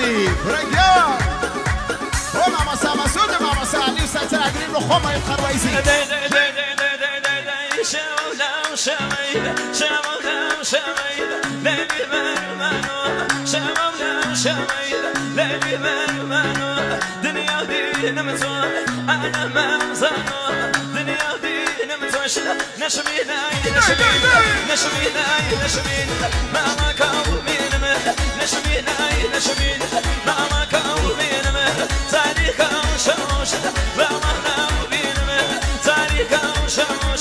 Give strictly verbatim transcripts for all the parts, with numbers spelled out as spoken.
خاتری برگیار و ماما سامسود و ماما سالی و سلطر عقلیم رو خواه مایب خرویزی شمولا شميلة شمولا شميلة ليلي مرمانو شمولا شميلة ليلي مرمانو دنيا دين مزون أنا مزانو دنيا دين مزوش نشمينا نشمينا نشمينا نشمينا ماما كومين مه نشمينا نشمينا ماما كومين مه تاريخ وشوش ماما كومين مه تاريخ وشوش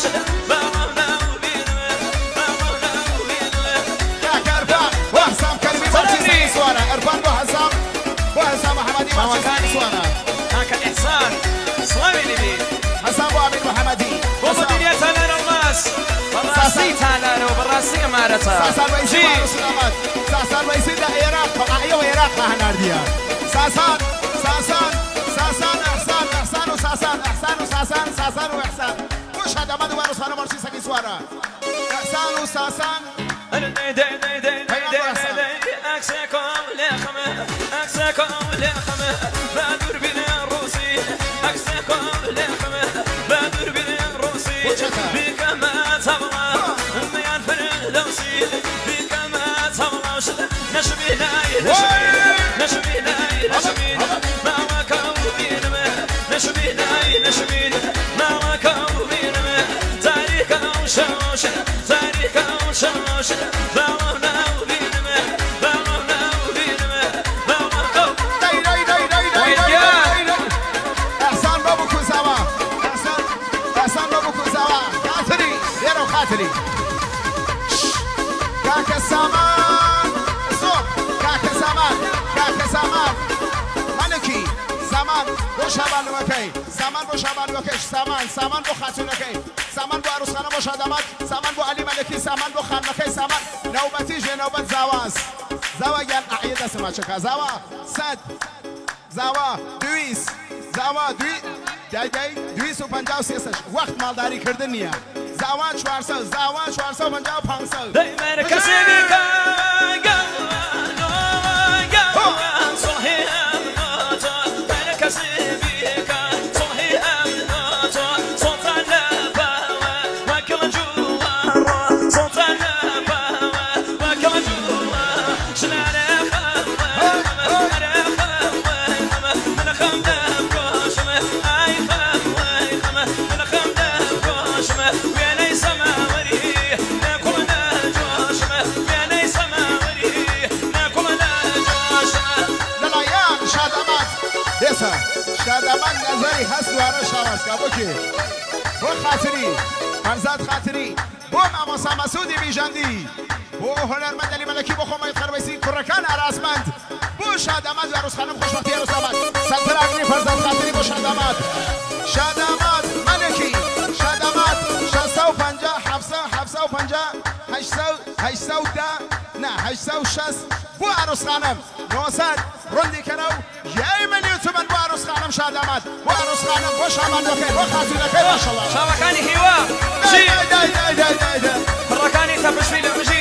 ماما كان سوانا هاك الإحسان سلامي لبي حسن أبو أمين محمدي ومدينية تالار الراس بالراسي تالار وبالراسي أمارتها ساسان ويسي مارو سلامات ساسان ويسي دا إيراق فقاعية وإيراق لها ناردية ساسان ساسان ساسان إحسان إحسان وساسان إحسان وساسان ساسان وإحسان مش هذا ما دوار وصانا مرسي سكي سوانا إحسان وساسان أكسكم لخمة أكسكم لخمة بدر بنا روسي أكسكم لخمة بدر بنا روسي بك ما تبغى ميان فردوسي بك ما تبغى نشمينا نشمينا نشمينا نشمينا ما كوبين نشمينا نشمينا ما كوبين تاريخ وشوش تاريخ وشوش خاطري كاكا سامان صوب كاكا سامان كاكا سامان مالكي سامان بو شابان وكي سامان بو شابان وكيش سامان سامان بو خاتون وكي سامان بو عروس خانم بو شادمات سامان بو علي ملكي سامان بو خان وكي سامان نوبتي جي نوبت زواز زوا يان أعيد اسمها شكا زوا سد زوا دويس زوا دوي داي داي دويس و پنجاو سيسش وقت مالداري كردنيا زوان شوارسو زوان شوارسو پنجاو پانسو دايما كسي بيكا قوان قوان صحيح أمنوتو دايما كسي بيكا صحيح أمنوتو صوت اللباوة وكل جوارو صوت اللباوة وكل جوارو شنانا خمة أنا خمة من خمة بكوشمة أي خمة خمة من خمة بكوشمة شادمان نظری هست دواره شواز که بکی بو خاطری فرزاد خاطری بو ماما سامسودی بیجندی بو هنرمند علی ملکی بو خمایت خرویسی کرکان اراسمند بو شادمان و عروس خانم خوشبختی عروس آباد سنتر اگری فرزاد خاطری بو شادمان شادمان ملکی شادمان شاسو پنجا حفصه حفصه پنجا هشتو هشتو ده نه هشتو شست بو عروس خانم نوصد رندی کنو یای ملیون تومن بو عروس خانم شادمات بو عروس خانم بو شابان وكي بو خاتون وكي ما شاء الله شابكاني هوا داي داي داي داي داي فركاني تبشوي لبجي